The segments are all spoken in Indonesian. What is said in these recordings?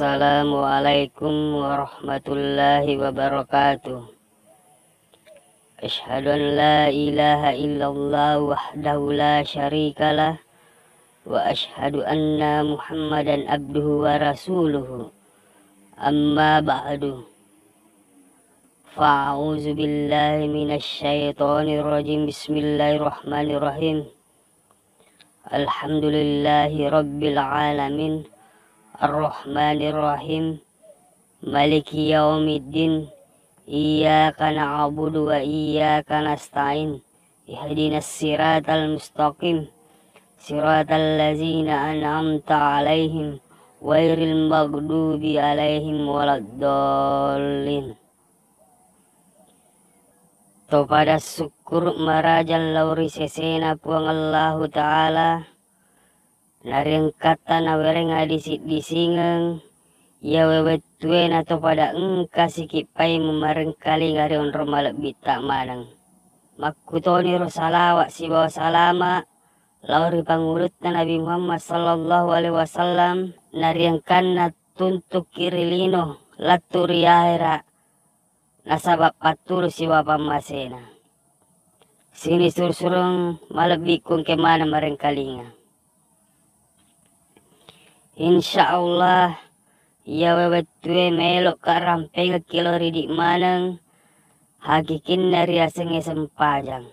Assalamualaikum warahmatullahi wabarakatuh. Asyhadu an la ilaha illallah wahdahu la syarikalah wa asyhadu anna Muhammadan abduhu wa rasuluhu. Amma ba'du. Fa'auzu billahi minasy syaithanir rajim. Bismillahirrahmanirrahim. Alhamdulillahi rabbil alamin. Ar-Rahmanir-Rahim. Maliki yaumiddin. Iyyaka na'budu wa iyyaka nasta'in. Ihdinas siratal mustaqim. Siratal ladzina an'amta 'alaihim ghairil maghdubi 'alaihim waladdallin. Topada syukur marajal lauri sesena puang Allahu Ta'ala. Nareng kata na wereng disit-disingeng ya wewetuen atau pada engka sikipai memareng kali ngari onro malak bita manang makutoni rosalawat si bawa salama lauri pangurut na Nabi Muhammad sallallahu alaihi wasallam nareng kana tuntuk kirilino laturi akhira nasabab patur si wapam masena sini sursurong malak bikung kemana mareng kalinga. Insyaallah ya wewetue melok ka rampeng kilori di manang hakikin dari asenge sempajang.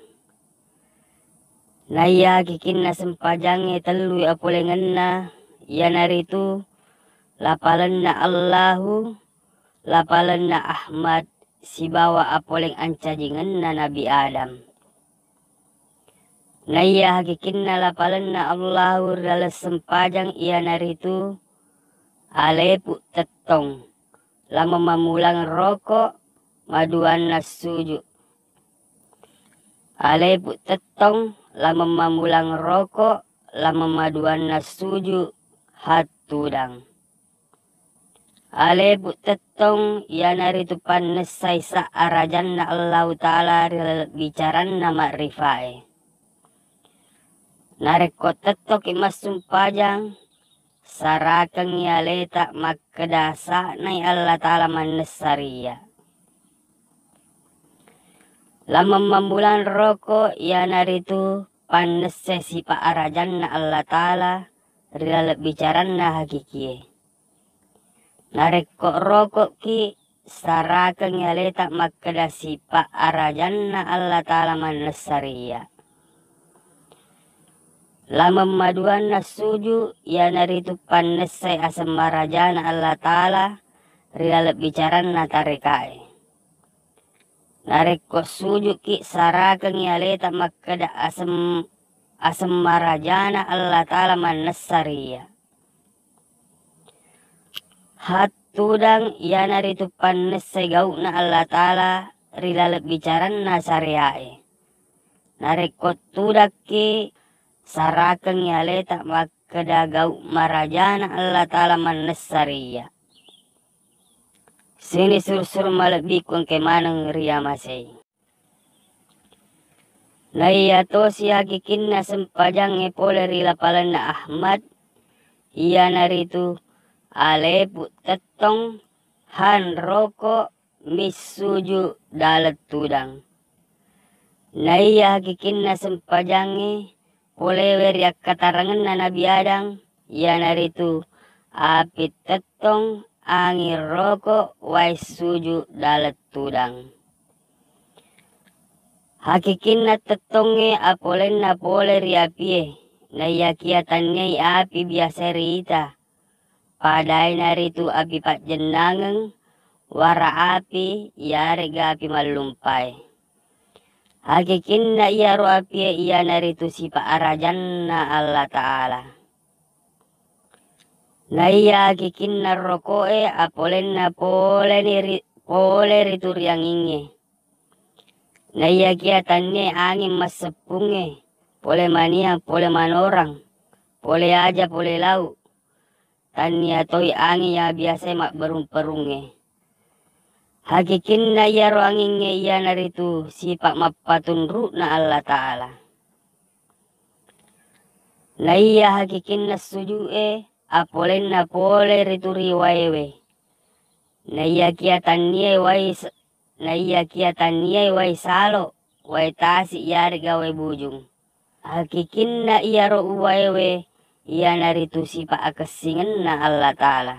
Naya hakikin na sempajang telu apolenganna ya naritu lapalan na Allahu lapalan na Ahmad si bawa apoleng ancajingan na Nabi Adam. Naya hakikin na lapalan na Allahu dalam sempajang ia naritu alepu tetong lama mamulang rokok maduan na suju. Alepu tetong lama mamulang rokok lama maduan na suju hatudang. Alepu tetong ia naritu panesai sa arajan na Allah Ta'ala bicaran na makrifai. Narekot tetok imas sumpajang sarakang yaleta makkedasa nai Allah Ta'ala manesariya. Lama membulan rokok ya naritu panese si pa arajan na Allah Ta'ala rilal bicaran na hakiki. Narekot rokok ki sarakang yaleta makkedasi pa arajan na Allah Ta'ala manesariya. Lama maduan na suju ya naritu panesai asam marajana Allah Ta'ala rilal bicaran na tarekai. Nareko suju ki sarakang yaleta makkada asam marajana Allah Ta'ala manasariya. Hatudang ya naritu panesai gau na Allah Ta'ala rilal bicaran na sariai. Nareko tudak ki sarakang yaleta makkedagau marajana Allah Ta'ala manesariya. Sini sursur malabikung kemanang ria masay. Naiyato si hakikin na sempajang epole rilapalan na Ahmad. Iya naritu alepu tetong han roko misuju dalat tudang. Naiya hakikin na sempajangi polewer yak katarangan na Nabi Adam ya naritu api tetong angin rokok wai suju dalat tudang. Hakikin na tetonge apolen na poler yapie na yakiatannya api biasa rita. Padai naritu api pat jenangeng wara api yarega api malumpai. Hakikin na iya roapia iya naritu si pa arajan na Allah Ta'ala. Na iya hakikin na rokoe apolen na pole ritur yang inge. Na iya kiatannya angin masepunge. Pole mania, pole manorang. Pole aja, pole lau. Tania toi angin ya biasa mak berung-perunge. Hakikin na iya roangin nge iya naritu sipak mapatun ru na Allah Ta'ala. Na iya hakikin na sujue apolen na pole rituri waewe. Na iya kia tanie wai salo wai tasi yari gawe bujung. Hakikin na iya ro waewe iya naritu sipa akesingen na Allah Ta'ala.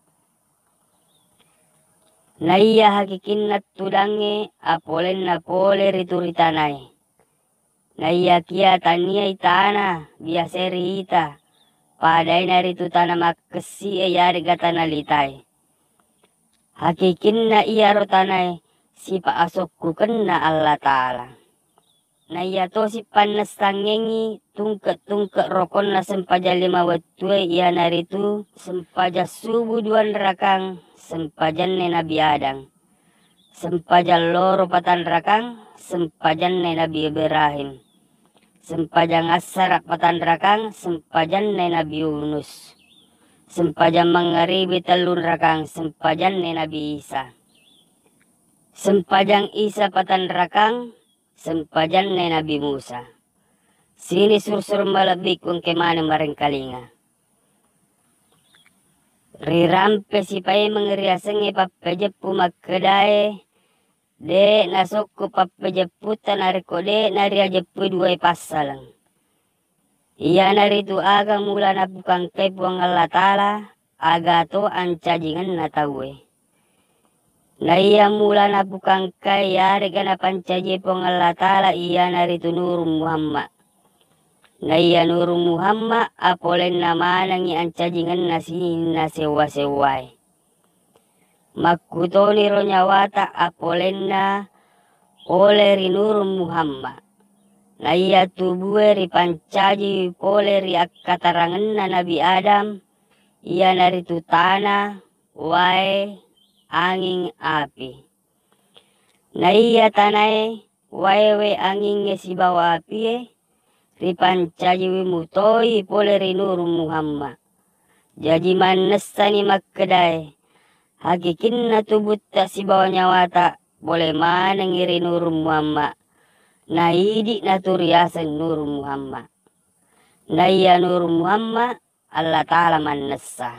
Na iya hakikin na tudange apolen na pole rituri tanai. Na iya kia tania itana biaseri ita. Padai naritu tanah makesi yari gata nalitai. Hakikin na iya ro tanai sipa asokku kena Allah Ta'ala. Na iya to si panas tangengi tungke rokon na sempaja 5 wetue iya naritu sempaja subuh 2 rakang sempajan ne Nabi Adam. Sempajan loro patan rakang sempajan ne Nabi Ibrahim. Sempajan asar patan rakang sempajan ne Nabi Yunus. Sempajan mangaribi 3 rakang sempajan ne Nabi Isa. Sempajang Isa patan rakang sempajan ne Nabi Musa. Sini sursur malabik kung kemana maring kalinga. Rirampe sipai mengeriasengi papejepu makkedae. De nasokku papejeputan narikode naria jepu 2 pasalang. Iya naritu aga mula na bukang kay puang Allah Ta'ala. Aga to ancajingan na tawe. Na iya mula na bukang kaya regana pancaji pong Allah Ta'ala iya naritu Nurul Muhammad. Na iya Nurul Muhammad apolen na manangi ancajingan na sinin na sewa-sewai. Makutoni ro nyawata apolen na oleri Nurul Muhammad. Na iya tubuhe ri pancaji poleri akkatarangan na Nabi Adam. Iya naritu tanah, wae, angin api. Na iya tanai waewe angin si bawa api ripancaji wimutoi poleri Nurul Muhammad. Jadi manesani makkedai hakikin na tubutta si bawa nyawata boleh mana ngiri Nurul Muhammad. Na idi na turiasan Nurul Muhammad. Na iya Nurul Muhammad Allah Ta'ala manessa.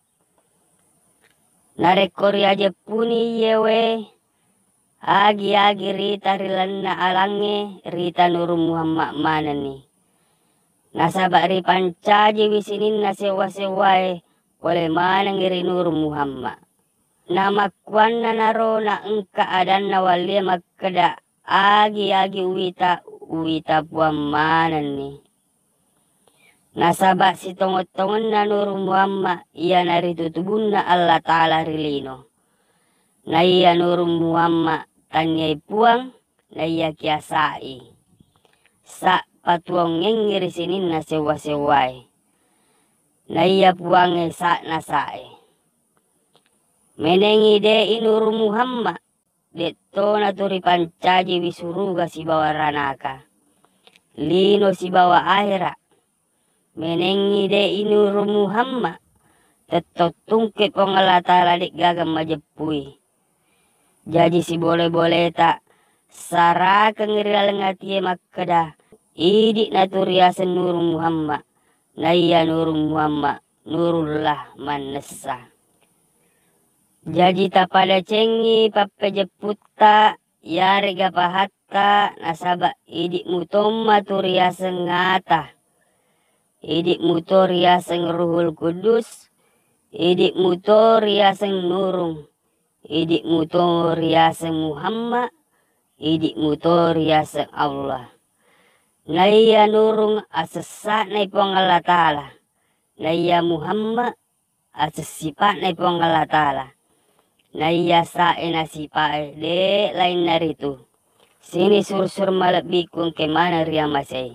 Narekori aja puni yewe agi rita rilanna alange rita Nurul Muhammad mana nih. Nasabak ripancaji wisinin na sewa-sewai oleh mana ngiri Nurul Muhammad. Nama kuanna naro na engka adan na walia makkeda agi uwita puan mana nih. Nasabak si tongot-tongon na Nurul Muhammad iya naritu tubun na Allah Ta'ala rilino. Na iya Nurul Muhammad tanyai puang na iya kiasai. Sa patuang ngengiri sinin na sewa-sewai. Na iya puang sa nasai. Menengi de Nurul Muhammad. Detto na turi pancaji wisuruga si bawa ranaka. Lino si bawa akhirat. Menengi de Nurul Muhammad. Tetap tungkit pong Allah Ta'ala dik gagam majepui. Jadi si boleh-boleh tak saraka ngirilang ngatiye makkeda. Idik naturiasan Nurul Muhammad. Na iya Nurul Muhammad. Nurullah manessa. Jadi tak pada cengi papejeputta. Yariga pahatta nasabak idik mutomma turiasan ngata. Idik mutoria seng Ruhul Kudus, idik mutoria seng Nurung, idik mutoria seng Muhammad, idik mutoria seng Allah. Naya Nurung asesat nai pong Allah Ta'ala, naya Muhammad asesipat nai pong Allah Ta'ala, naya sae nasipae de lain naritu. Sini sur-sur malabikung kemana ria masai.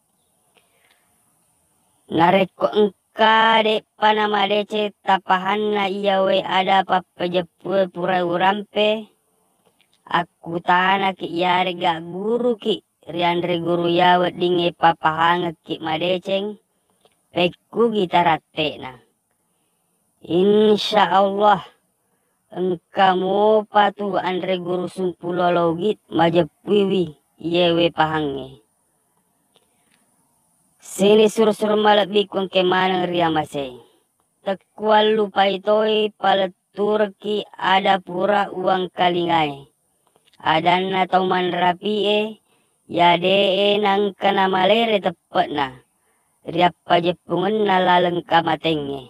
Nareko engka de panama dece tapahan na iyawe ada papejepu pura urampe. Aku tanah ki yare gak guru ki. Riandre guru yawe dinge papahanga ki madeceng. Peku gitarate na. Insya Allah. Engka mo patu andre guru sumpulologit majepuwi yewe pahange. Sini sur-sur malabikung kemana ria masai. tekual lupa itoi paleturki ada pura uang kalingai. Adanna tauman rapie ya dee nang kana malere tepetna. Riappa jepungan na laleng kamatenge.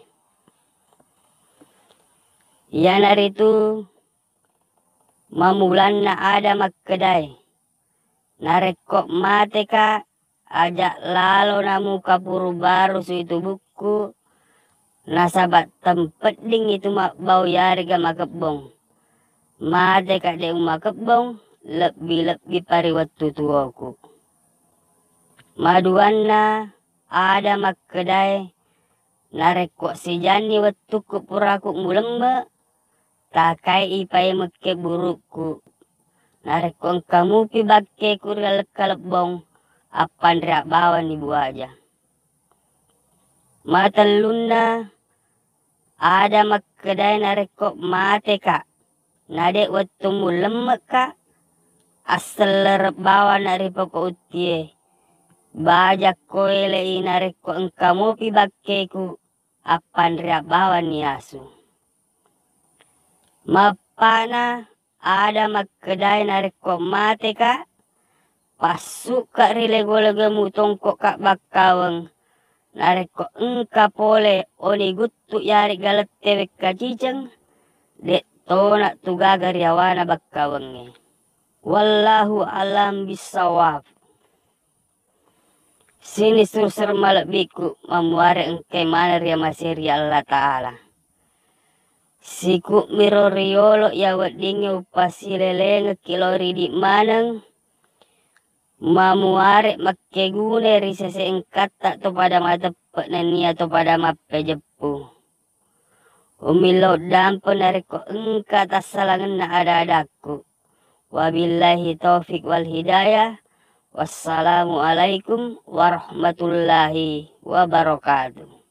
Ya naritu mamulan na ada makkedai. Narekok mate ka ajak lalo namu kapuru baru su itu buku. Nasabat tempat ding itu mak bau yarga makebong. Mate ka de makebong lebih pari waktu tuaku. Maduanna ada makkedai narekok si jani waktu kupuraku mulemba takai ipai mekke buruku narekok kamu pi bakke kural kalebong apan rak bawan ibu aja. Mataluna ada makkedai narekok mate ka nade waktu mulemba ka asal bawan naripoko utie. Bajak koele inareko engkamo pi bakkeku apan ria bawan ni asu. Mapana ada makkedai nareko mate ka pasuk ka rilego-lego mutongko ka bakkaweng nareko engka pole oni guttu yari galette wekka ciceng dek tonak tugaga riawana bakkawenge. Wallahu alam bisawab. Sini susur malakbiku mamuare engke mana ria masiri Allah Ta'ala. Siku miro riolo ya wadingi upasilelenge kilori di manang. Mamuare makke gune risese engkata to pada matepek nania to pada mappe jepu. Umilo dampo nareko engkata salangan na ada-adaku. Wabillahi taufik wal hidayah. Wassalamualaikum warahmatullahi wabarakatuh.